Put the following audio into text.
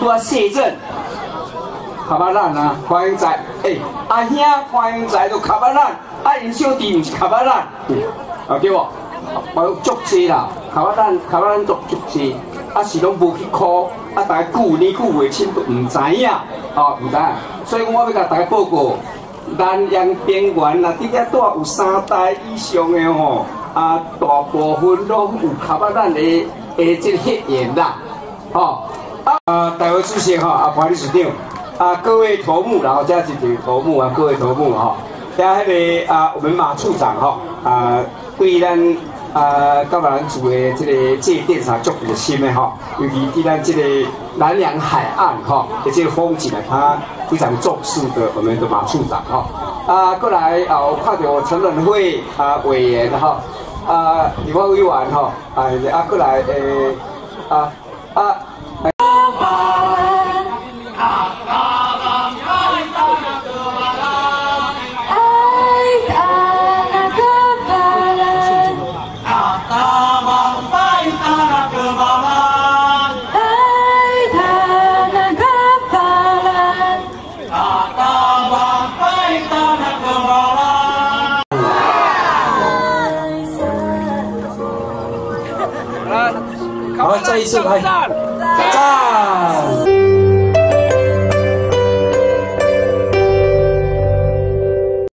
拄啊卸任，卡巴咱啊，欢迎在，阿兄欢迎在都卡巴咱，啊因小弟毋是卡巴咱，啊对无？我足济啦，卡巴咱足济，啊是拢无去考，啊大家旧年久月亲都毋知影，哦毋知影，所以我要甲大家报告，南洋边缘啊，伫遐住有3代以上的吼，啊大部分拢有卡巴咱的即个血缘啦，吼。台湾主席哈，潘理事长，各位头目，然后这是几位头目啊，各位头目哈，加迄个我们马处长哈，对咱高兰组的这个这电厂足有心的哈，尤其对咱这个南洋海岸哈的这个风景呢，他非常重视的我们的马处长哈，过来我看到陈仁会委员哈，立法委员哈，过来好，再一次来，赞！